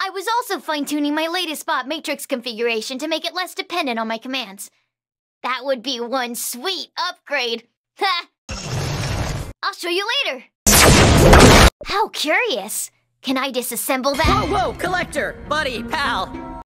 I was also fine-tuning my latest bot matrix configuration to make it less dependent on my commands. That would be one sweet upgrade. Ha! I'll show you later. How curious. Can I disassemble that? Whoa, Collector! Buddy, pal!